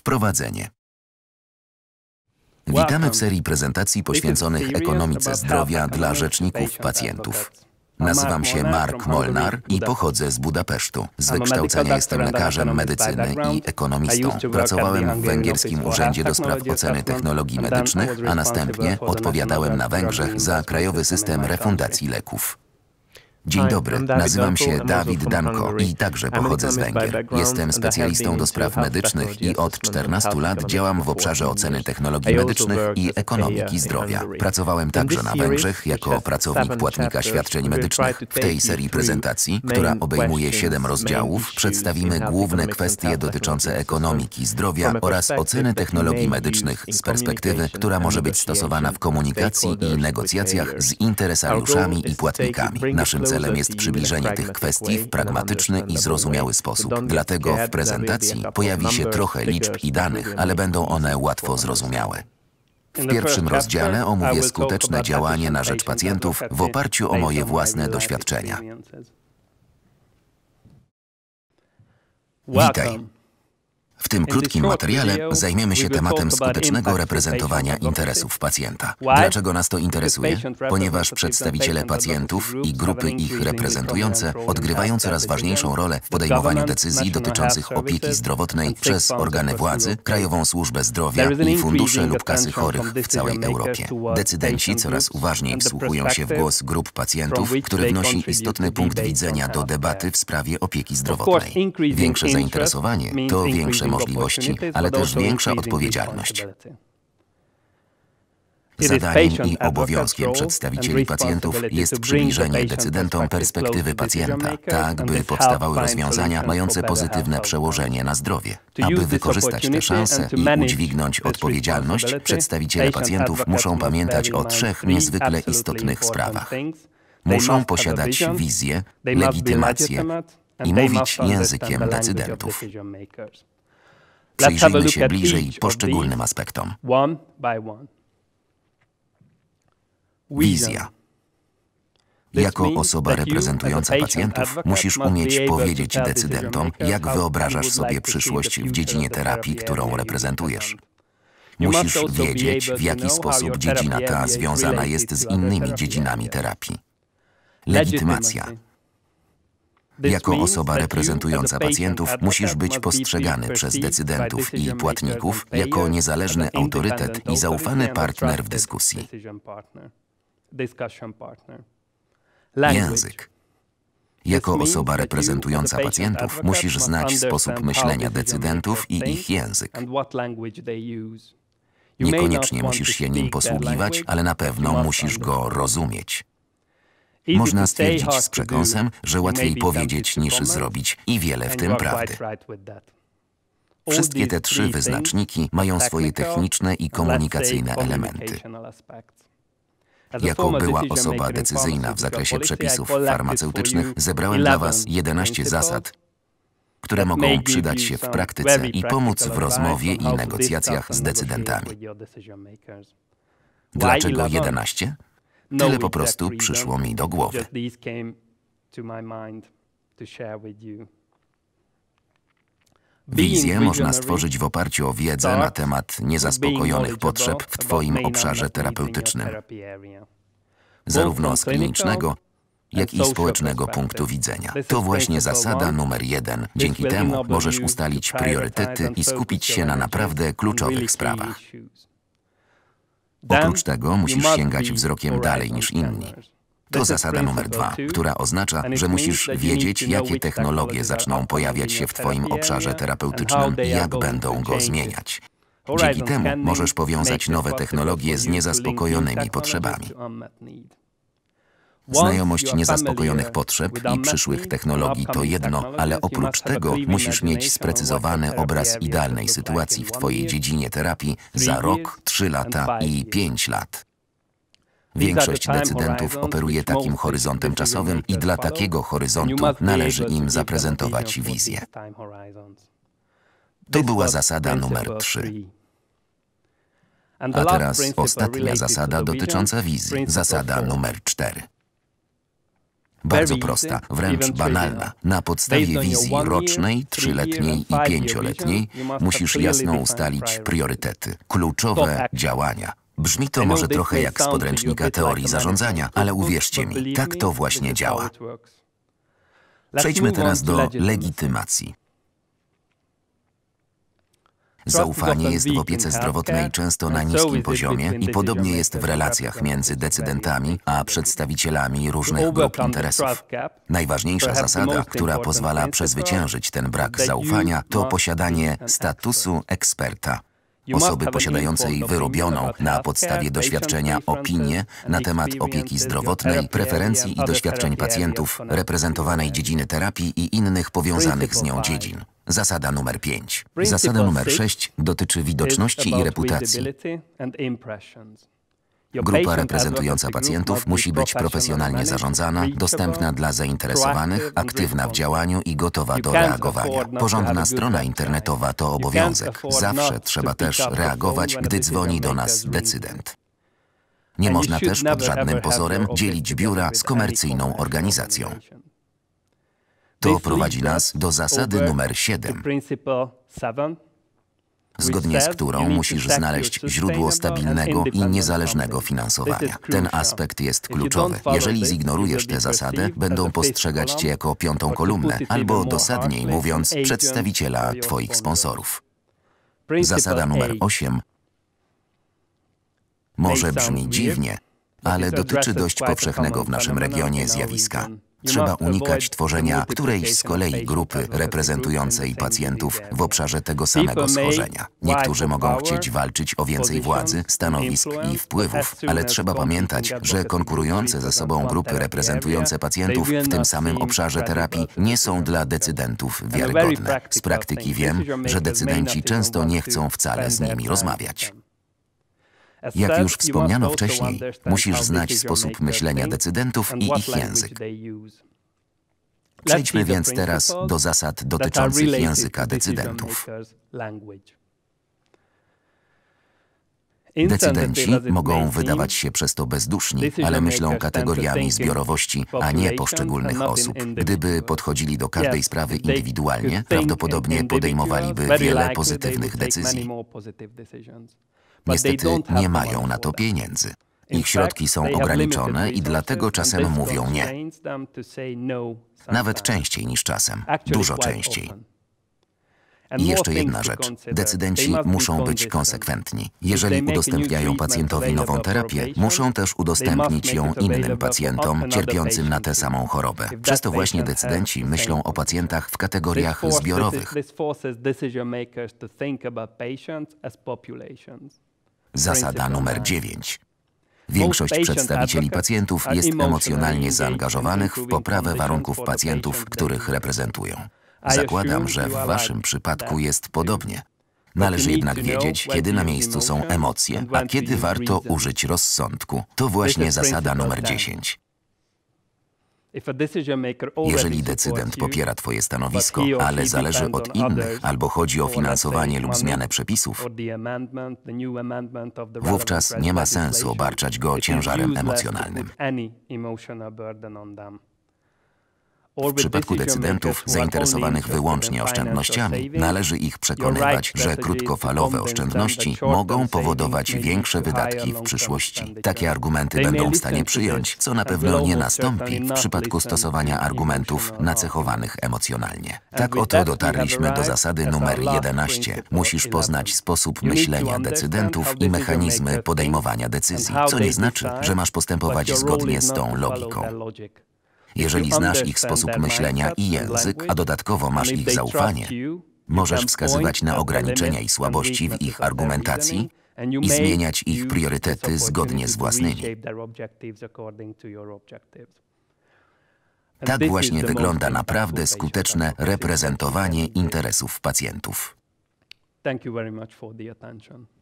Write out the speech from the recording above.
Wprowadzenie. Witamy w serii prezentacji poświęconych ekonomice zdrowia dla rzeczników pacjentów. Nazywam się Mark Molnar i pochodzę z Budapesztu. Z wykształcenia jestem lekarzem medycyny i ekonomistą. Pracowałem w węgierskim Urzędzie do Spraw Oceny Technologii Medycznych, a następnie odpowiadałem na Węgrzech za Krajowy System Refundacji Leków. Dzień dobry, nazywam się Dawid Danko i także pochodzę z Węgier. Jestem specjalistą do spraw medycznych i od 14 lat działam w obszarze oceny technologii medycznych i ekonomiki zdrowia. Pracowałem także na Węgrzech jako pracownik płatnika świadczeń medycznych. W tej serii prezentacji, która obejmuje 7 rozdziałów, przedstawimy główne kwestie dotyczące ekonomiki zdrowia oraz oceny technologii medycznych z perspektywy, która może być stosowana w komunikacji i negocjacjach z interesariuszami i płatnikami. Naszym celem jest przybliżenie tych kwestii w pragmatyczny i zrozumiały sposób. Dlatego w prezentacji pojawi się trochę liczb i danych, ale będą one łatwo zrozumiałe. W pierwszym rozdziale omówię skuteczne działanie na rzecz pacjentów w oparciu o moje własne doświadczenia. Witaj! W tym krótkim materiale zajmiemy się tematem skutecznego reprezentowania interesów pacjenta. Dlaczego nas to interesuje? Ponieważ przedstawiciele pacjentów i grupy ich reprezentujące odgrywają coraz ważniejszą rolę w podejmowaniu decyzji dotyczących opieki zdrowotnej przez organy władzy, Krajową Służbę Zdrowia i fundusze lub kasy chorych w całej Europie. Decydenci coraz uważniej wsłuchują się w głos grup pacjentów, który wnosi istotny punkt widzenia do debaty w sprawie opieki zdrowotnej. Większe zainteresowanie to większe możliwości, ale też większa odpowiedzialność. Zadaniem i obowiązkiem przedstawicieli pacjentów jest przybliżenie decydentom perspektywy pacjenta, tak by powstawały rozwiązania mające pozytywne przełożenie na zdrowie. Aby wykorzystać te szanse i udźwignąć odpowiedzialność, przedstawiciele pacjentów muszą pamiętać o 3 niezwykle istotnych sprawach. Muszą posiadać wizję, legitymację i mówić językiem decydentów. Przyjrzyjmy się bliżej poszczególnym aspektom. Wizja. Jako osoba reprezentująca pacjentów musisz umieć powiedzieć decydentom, jak wyobrażasz sobie przyszłość w dziedzinie terapii, którą reprezentujesz. Musisz wiedzieć, w jaki sposób dziedzina ta związana jest z innymi dziedzinami terapii. Legitymacja. Jako osoba reprezentująca pacjentów musisz być postrzegany przez decydentów i płatników jako niezależny autorytet i zaufany partner w dyskusji. Język. Jako osoba reprezentująca pacjentów musisz znać sposób myślenia decydentów i ich język. Niekoniecznie musisz się nim posługiwać, ale na pewno musisz go rozumieć. Można stwierdzić z przekąsem, że łatwiej powiedzieć niż zrobić i wiele w tym prawdy. Wszystkie te 3 wyznaczniki mają swoje techniczne i komunikacyjne elementy. Jako była osoba decyzyjna w zakresie przepisów farmaceutycznych, zebrałem dla Was 11 zasad, które mogą przydać się w praktyce i pomóc w rozmowie i negocjacjach z decydentami. Dlaczego 11? Tyle po prostu przyszło mi do głowy. Wizję można stworzyć w oparciu o wiedzę na temat niezaspokojonych potrzeb w Twoim obszarze terapeutycznym, zarówno z klinicznego, jak i społecznego punktu widzenia. To właśnie zasada numer 1. Dzięki temu możesz ustalić priorytety i skupić się na naprawdę kluczowych sprawach. Oprócz tego musisz sięgać wzrokiem dalej niż inni. To zasada numer 2, która oznacza, że musisz wiedzieć, jakie technologie zaczną pojawiać się w Twoim obszarze terapeutycznym i jak będą go zmieniać. Dzięki temu możesz powiązać nowe technologie z niezaspokojonymi potrzebami. Znajomość niezaspokojonych potrzeb i przyszłych technologii to jedno, ale oprócz tego musisz mieć sprecyzowany obraz idealnej sytuacji w Twojej dziedzinie terapii za rok, 3 lata i 5 lat. Większość decydentów operuje takim horyzontem czasowym i dla takiego horyzontu należy im zaprezentować wizję. To była zasada numer 3. A teraz ostatnia zasada dotycząca wizji, zasada numer 4. Bardzo prosta, wręcz banalna. Na podstawie wizji rocznej, 3-letniej i 5-letniej musisz jasno ustalić priorytety, kluczowe działania. Brzmi to może trochę jak z podręcznika teorii zarządzania, ale uwierzcie mi, tak to właśnie działa. Przejdźmy teraz do legitymacji. Zaufanie jest w opiece zdrowotnej często na niskim poziomie i podobnie jest w relacjach między decydentami a przedstawicielami różnych grup interesów. Najważniejsza zasada, która pozwala przezwyciężyć ten brak zaufania, to posiadanie statusu eksperta. Osoby posiadającej wyrobioną na podstawie doświadczenia opinię na temat opieki zdrowotnej, preferencji i doświadczeń pacjentów, reprezentowanej dziedziny terapii i innych powiązanych z nią dziedzin. Zasada numer 5. Zasada numer 6 dotyczy widoczności i reputacji. Grupa reprezentująca pacjentów musi być profesjonalnie zarządzana, dostępna dla zainteresowanych, aktywna w działaniu i gotowa do reagowania. Porządna strona internetowa to obowiązek. Zawsze trzeba też reagować, gdy dzwoni do nas decydent. Nie można też pod żadnym pozorem dzielić biura z komercyjną organizacją. To prowadzi nas do zasady numer 7. Zgodnie z którą musisz znaleźć źródło stabilnego i niezależnego finansowania. Ten aspekt jest kluczowy. Jeżeli zignorujesz tę zasadę, będą postrzegać cię jako piątą kolumnę, albo dosadniej mówiąc, przedstawiciela twoich sponsorów. Zasada numer 8 może brzmi dziwnie, ale dotyczy dość powszechnego w naszym regionie zjawiska. Trzeba unikać tworzenia którejś z kolei grupy reprezentującej pacjentów w obszarze tego samego schorzenia. Niektórzy mogą chcieć walczyć o więcej władzy, stanowisk i wpływów, ale trzeba pamiętać, że konkurujące ze sobą grupy reprezentujące pacjentów w tym samym obszarze terapii nie są dla decydentów wiarygodne. Z praktyki wiem, że decydenci często nie chcą wcale z nimi rozmawiać. Jak już wspomniano wcześniej, musisz znać sposób myślenia decydentów i ich język. Przejdźmy więc teraz do zasad dotyczących języka decydentów. Decydenci mogą wydawać się przez to bezduszni, ale myślą kategoriami zbiorowości, a nie poszczególnych osób. Gdyby podchodzili do każdej sprawy indywidualnie, prawdopodobnie podejmowaliby wiele pozytywnych decyzji. Niestety nie mają na to pieniędzy. Ich środki są ograniczone i dlatego czasem mówią nie. Nawet częściej niż czasem. Dużo częściej. I jeszcze jedna rzecz. Decydenci muszą być konsekwentni. Jeżeli udostępniają pacjentowi nową terapię, muszą też udostępnić ją innym pacjentom cierpiącym na tę samą chorobę. Przez to właśnie decydenci myślą o pacjentach w kategoriach zbiorowych. Zasada numer 9. Większość przedstawicieli pacjentów jest emocjonalnie zaangażowanych w poprawę warunków pacjentów, których reprezentują. Zakładam, że w waszym przypadku jest podobnie. Należy jednak wiedzieć, kiedy na miejscu są emocje, a kiedy warto użyć rozsądku. To właśnie zasada numer 10. Jeżeli decydent popiera twoje stanowisko, ale zależy od innych, albo chodzi o finansowanie lub zmianę przepisów, wówczas nie ma sensu obarczać go ciężarem emocjonalnym. W przypadku decydentów zainteresowanych wyłącznie oszczędnościami, należy ich przekonywać, że krótkofalowe oszczędności mogą powodować większe wydatki w przyszłości. Takie argumenty będą w stanie przyjąć, co na pewno nie nastąpi w przypadku stosowania argumentów nacechowanych emocjonalnie. Tak oto dotarliśmy do zasady numer 11. Musisz poznać sposób myślenia decydentów i mechanizmy podejmowania decyzji, co nie znaczy, że masz postępować zgodnie z tą logiką. Jeżeli znasz ich sposób myślenia i język, a dodatkowo masz ich zaufanie, możesz wskazywać na ograniczenia i słabości w ich argumentacji i zmieniać ich priorytety zgodnie z własnymi. Tak właśnie wygląda naprawdę skuteczne reprezentowanie interesów pacjentów. Thank you very much for the attention.